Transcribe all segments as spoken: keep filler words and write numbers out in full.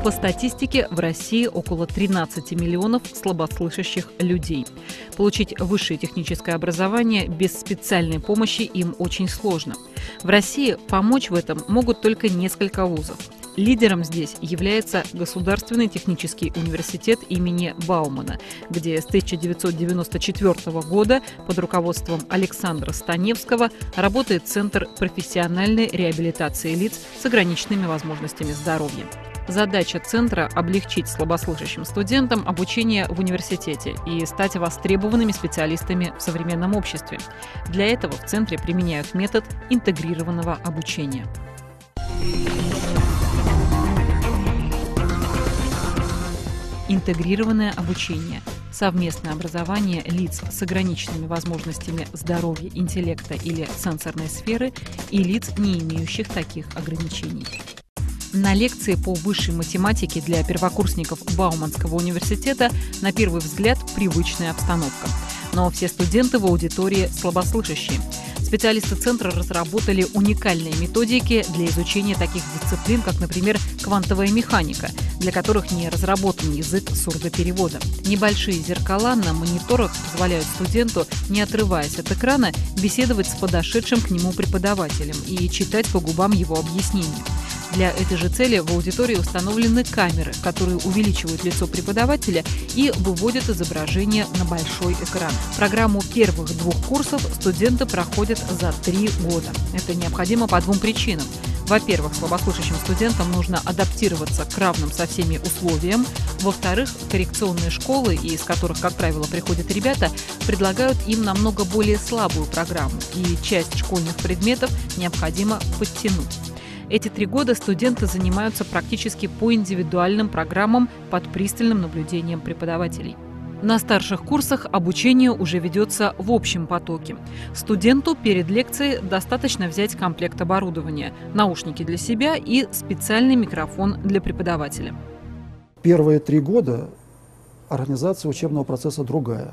По статистике, в России около тринадцати миллионов слабослышащих людей. Получить высшее техническое образование без специальной помощи им очень сложно. В России помочь в этом могут только несколько вузов. Лидером здесь является Государственный технический университет имени Баумана, где с тысяча девятьсот девяносто четвёртого года под руководством Александра Станевского работает Центр профессиональной реабилитации лиц с ограниченными возможностями здоровья. Задача центра – облегчить слабослышащим студентам обучение в университете и стать востребованными специалистами в современном обществе. Для этого в центре применяют метод интегрированного обучения. Интегрированное обучение – совместное образование лиц с ограниченными возможностями здоровья, интеллекта или сенсорной сферы и лиц, не имеющих таких ограничений. На лекции по высшей математике для первокурсников Бауманского университета на первый взгляд привычная обстановка. Но все студенты в аудитории слабослышащие. Специалисты центра разработали уникальные методики для изучения таких дисциплин, как, например, квантовая механика, для которых не разработан язык сурдоперевода. Небольшие зеркала на мониторах позволяют студенту, не отрываясь от экрана, беседовать с подошедшим к нему преподавателем и читать по губам его объяснения. Для этой же цели в аудитории установлены камеры, которые увеличивают лицо преподавателя и выводят изображение на большой экран. Программу первых двух курсов студенты проходят за три года. Это необходимо по двум причинам. Во-первых, слабослышащим студентам нужно адаптироваться к равным со всеми условиям. Во-вторых, коррекционные школы, из которых, как правило, приходят ребята, предлагают им намного более слабую программу, и часть школьных предметов необходимо подтянуть. Эти три года студенты занимаются практически по индивидуальным программам под пристальным наблюдением преподавателей. На старших курсах обучение уже ведется в общем потоке. Студенту перед лекцией достаточно взять комплект оборудования, наушники для себя и специальный микрофон для преподавателя. Первые три года организация учебного процесса другая.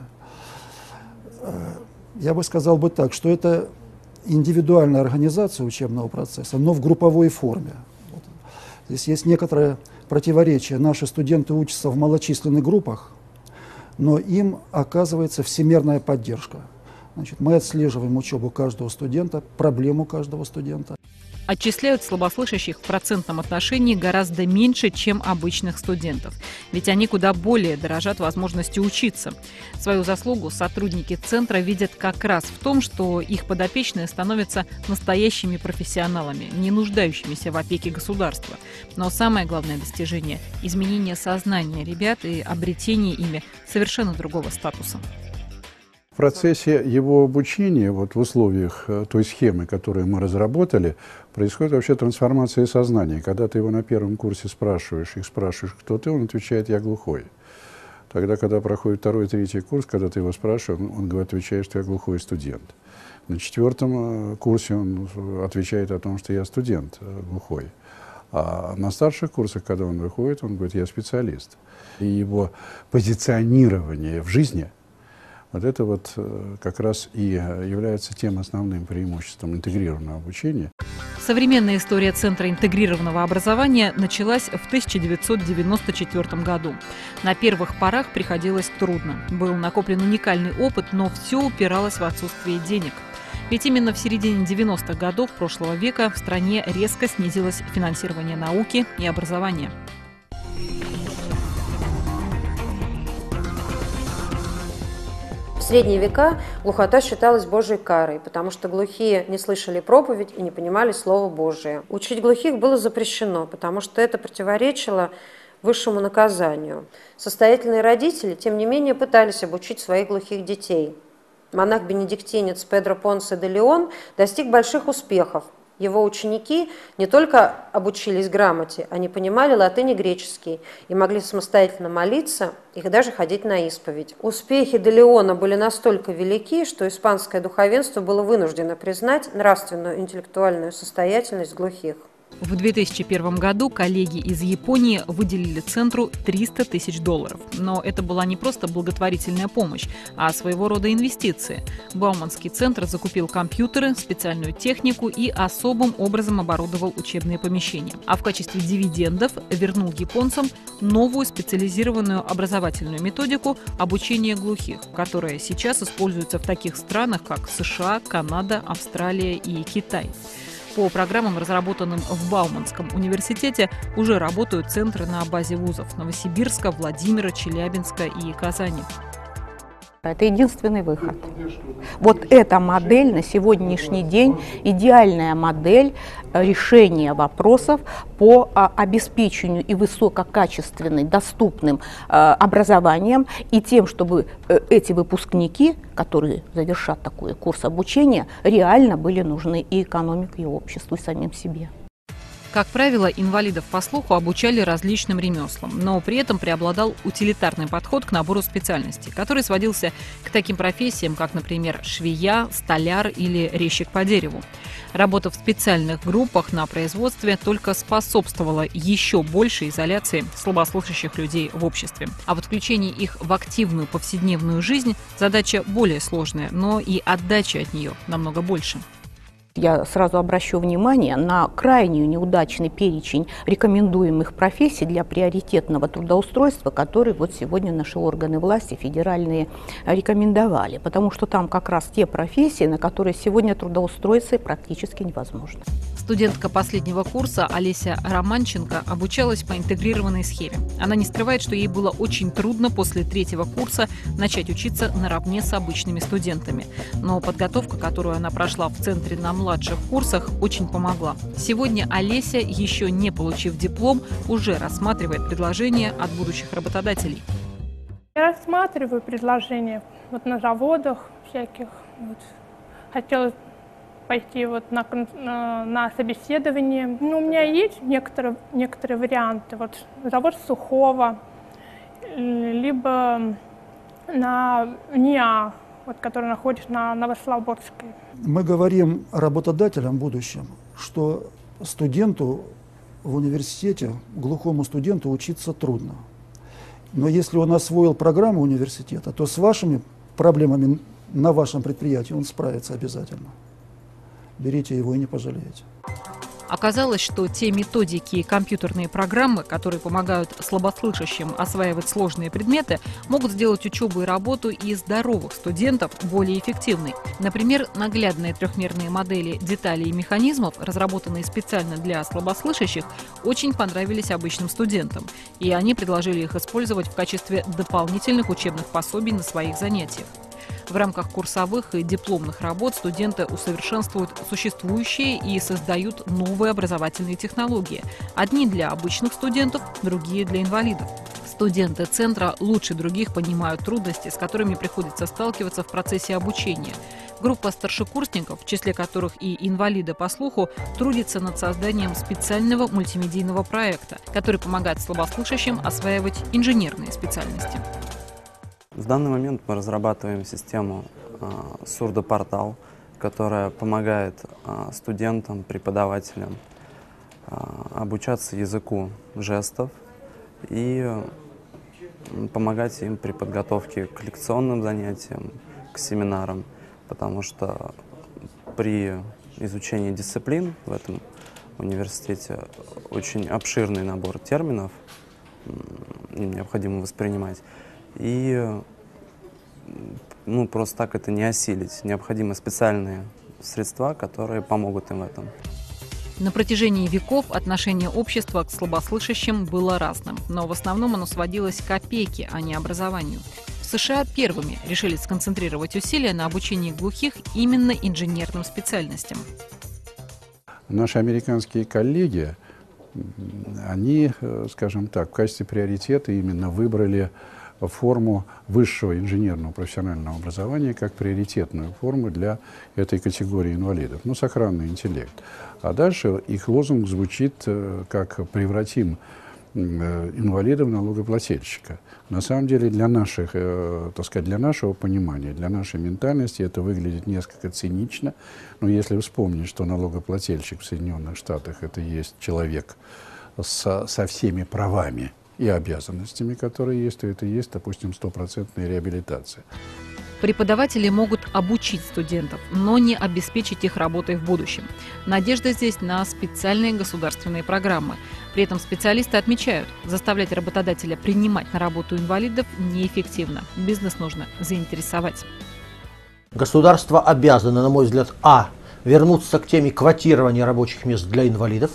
Я бы сказал бы так, что это индивидуальная организация учебного процесса, но в групповой форме. Вот. Здесь есть некоторое противоречие. Наши студенты учатся в малочисленных группах, но им оказывается всемирная поддержка. Значит, мы отслеживаем учебу каждого студента, проблему каждого студента. Отчисляют слабослышащих в процентном отношении гораздо меньше, чем обычных студентов. Ведь они куда более дорожат возможностью учиться. Свою заслугу сотрудники центра видят как раз в том, что их подопечные становятся настоящими профессионалами, не нуждающимися в опеке государства. Но самое главное достижение – изменение сознания ребят и обретение ими совершенно другого статуса. В процессе его обучения, вот в условиях той схемы, которую мы разработали, происходит вообще трансформация сознания. Когда ты его на первом курсе спрашиваешь, их спрашиваешь, кто ты, он отвечает: я глухой. Тогда, когда проходит второй, третий курс, когда ты его спрашиваешь, он говорит, отвечает, что я глухой студент. На четвертом курсе он отвечает о том, что я студент глухой. А на старших курсах, когда он выходит, он говорит, я специалист. И его позиционирование в жизни – вот это вот как раз и является тем основным преимуществом интегрированного обучения. Современная история Центра интегрированного образования началась в тысяча девятьсот девяносто четвёртом году. На первых порах приходилось трудно. Был накоплен уникальный опыт, но все упиралось в отсутствие денег. Ведь именно в середине девяностых годов прошлого века в стране резко снизилось финансирование науки и образования. В средние века глухота считалась Божьей карой, потому что глухие не слышали проповедь и не понимали Слово Божие. Учить глухих было запрещено, потому что это противоречило высшему наказанию. Состоятельные родители, тем не менее, пытались обучить своих глухих детей. Монах-бенедиктинец Педро Понсе де Леон достиг больших успехов. Его ученики не только обучились грамоте, они понимали латынь и греческий и могли самостоятельно молиться и даже ходить на исповедь. Успехи де Леона были настолько велики, что испанское духовенство было вынуждено признать нравственную и интеллектуальную состоятельность глухих. В две тысячи первом году коллеги из Японии выделили центру триста тысяч долларов. Но это была не просто благотворительная помощь, а своего рода инвестиции. Бауманский центр закупил компьютеры, специальную технику и особым образом оборудовал учебные помещения. А в качестве дивидендов вернул японцам новую специализированную образовательную методику обучения глухих, которая сейчас используется в таких странах, как США, Канада, Австралия и Китай. По программам, разработанным в Бауманском университете, уже работают центры на базе вузов Новосибирска, Владимира, Челябинска и Казани. Это единственный выход. Вот эта модель на сегодняшний день идеальная модель решения вопросов по обеспечению и высококачественным, доступным образованием и тем, чтобы эти выпускники, которые завершат такой курс обучения, реально были нужны и экономике, и обществу, и самим себе. Как правило, инвалидов по слуху обучали различным ремеслам, но при этом преобладал утилитарный подход к набору специальностей, который сводился к таким профессиям, как, например, швея, столяр или резчик по дереву. Работа в специальных группах на производстве только способствовала еще большей изоляции слабослышащих людей в обществе. А вот включение их в активную повседневную жизнь – задача более сложная, но и отдача от нее намного больше. Я сразу обращу внимание на крайне неудачный перечень рекомендуемых профессий для приоритетного трудоустройства, который вот сегодня наши органы власти федеральные рекомендовали, потому что там как раз те профессии, на которые сегодня трудоустроиться практически невозможно. Студентка последнего курса Олеся Романченко обучалась по интегрированной схеме. Она не скрывает, что ей было очень трудно после третьего курса начать учиться наравне с обычными студентами. Но подготовка, которую она прошла в центре на младших курсах, очень помогла. Сегодня Олеся, еще не получив диплом, уже рассматривает предложения от будущих работодателей. Я рассматриваю предложения вот на заводах всяких. Вот. Хотела пойти вот на, на, на собеседование. Ну, у меня есть некоторые, некоторые варианты. Вот завод Сухого, либо на НИА, вот, который находится на Новослободской. Мы говорим работодателям в будущем, что студенту в университете, глухому студенту учиться трудно. Но если он освоил программу университета, то с вашими проблемами на вашем предприятии он справится обязательно. Берите его и не пожалеете. Оказалось, что те методики и компьютерные программы, которые помогают слабослышащим осваивать сложные предметы, могут сделать учебу и работу и здоровых студентов более эффективной. Например, наглядные трехмерные модели деталей и механизмов, разработанные специально для слабослышащих, очень понравились обычным студентам, и они предложили их использовать в качестве дополнительных учебных пособий на своих занятиях. В рамках курсовых и дипломных работ студенты усовершенствуют существующие и создают новые образовательные технологии. Одни для обычных студентов, другие для инвалидов. Студенты центра лучше других понимают трудности, с которыми приходится сталкиваться в процессе обучения. Группа старшекурсников, в числе которых и инвалиды по слуху, трудится над созданием специального мультимедийного проекта, который помогает слабослышащим осваивать инженерные специальности. В данный момент мы разрабатываем систему э, сурдопортал, которая помогает э, студентам, преподавателям э, обучаться языку жестов и э, помогать им при подготовке к лекционным занятиям, к семинарам, потому что при изучении дисциплин в этом университете очень обширный набор терминов необходимо воспринимать. И ну, просто так это не осилить. Необходимы специальные средства, которые помогут им в этом. На протяжении веков отношение общества к слабослышащим было разным, но в основном оно сводилось к опеке, а не образованию. В США первыми решили сконцентрировать усилия на обучении глухих именно инженерным специальностям. Наши американские коллеги, они, скажем так, в качестве приоритета именно выбрали форму высшего инженерного профессионального образования как приоритетную форму для этой категории инвалидов, ну, сохранный интеллект. А дальше их лозунг звучит как «превратим инвалидов налогоплательщика. На самом деле для наших, э, так сказать, для нашего понимания, для нашей ментальности это выглядит несколько цинично. Но если вспомнить, что налогоплательщик в Соединенных Штатах это есть человек со, со всеми правами и обязанностями, которые есть, то это есть, допустим, стопроцентная реабилитация. Преподаватели могут обучить студентов, но не обеспечить их работой в будущем. Надежда здесь на специальные государственные программы. При этом специалисты отмечают, заставлять работодателя принимать на работу инвалидов неэффективно. Бизнес нужно заинтересовать. Государство обязано, на мой взгляд, а. вернуться к теме квотирования рабочих мест для инвалидов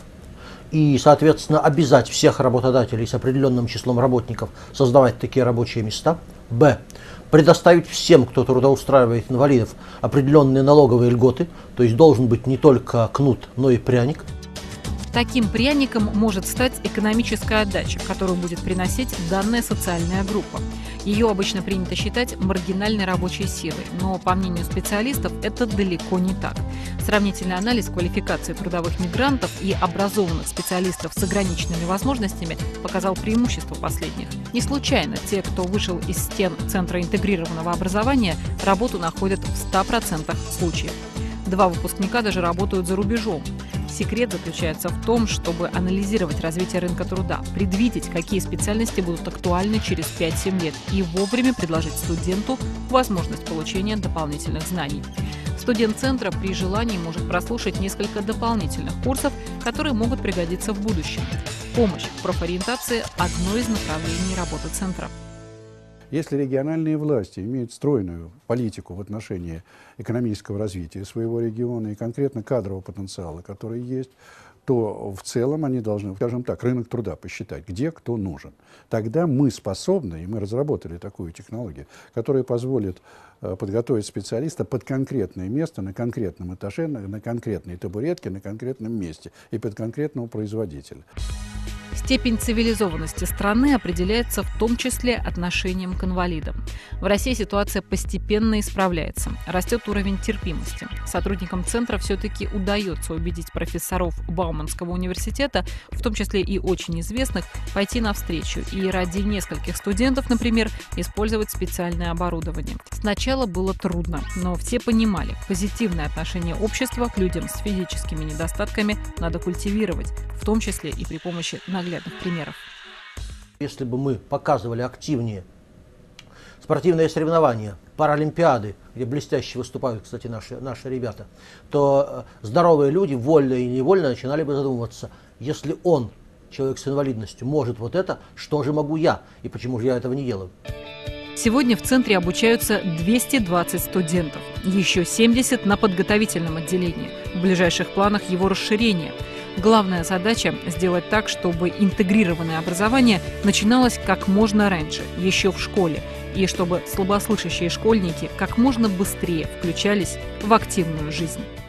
и, соответственно, обязать всех работодателей с определенным числом работников создавать такие рабочие места. Б. Предоставить всем, кто трудоустраивает инвалидов, определенные налоговые льготы, то есть должен быть не только кнут, но и пряник. Таким пряником может стать экономическая отдача, которую будет приносить данная социальная группа. Ее обычно принято считать маргинальной рабочей силой, но, по мнению специалистов, это далеко не так. Сравнительный анализ квалификации трудовых мигрантов и образованных специалистов с ограниченными возможностями показал преимущество последних. Не случайно те, кто вышел из стен Центра интегрированного образования, работу находят в ста процентах случаев. Два выпускника даже работают за рубежом. Секрет заключается в том, чтобы анализировать развитие рынка труда, предвидеть, какие специальности будут актуальны через пять-семь лет и вовремя предложить студенту возможность получения дополнительных знаний. Студент центра при желании может прослушать несколько дополнительных курсов, которые могут пригодиться в будущем. Помощь в профориентации – одно из направлений работы центра. Если региональные власти имеют стройную политику в отношении экономического развития своего региона и конкретно кадрового потенциала, который есть, то в целом они должны, скажем так, рынок труда посчитать, где кто нужен. Тогда мы способны, и мы разработали такую технологию, которая позволит подготовить специалиста под конкретное место, на конкретном этаже, на, на конкретной табуретке, на конкретном месте и под конкретного производителя. Степень цивилизованности страны определяется в том числе отношением к инвалидам. В России ситуация постепенно исправляется, растет уровень терпимости. Сотрудникам центра все-таки удается убедить профессоров Бауманского университета, в том числе и очень известных, пойти навстречу и ради нескольких студентов, например, использовать специальное оборудование. Сначала было трудно, но все понимали, позитивное отношение общества к людям с физическими недостатками надо культивировать, в том числе и при помощи наглядных примеров. Если бы мы показывали активнее спортивные соревнования, паралимпиады, где блестяще выступают, кстати, наши, наши ребята, то здоровые люди, вольно и невольно, начинали бы задумываться, если он, человек с инвалидностью, может вот это, что же могу я, и почему же я этого не делаю? Сегодня в центре обучаются двести двадцать студентов, еще семьдесят на подготовительном отделении. В ближайших планах его расширение. Главная задача – сделать так, чтобы интегрированное образование начиналось как можно раньше, еще в школе, и чтобы слабослышащие школьники как можно быстрее включались в активную жизнь.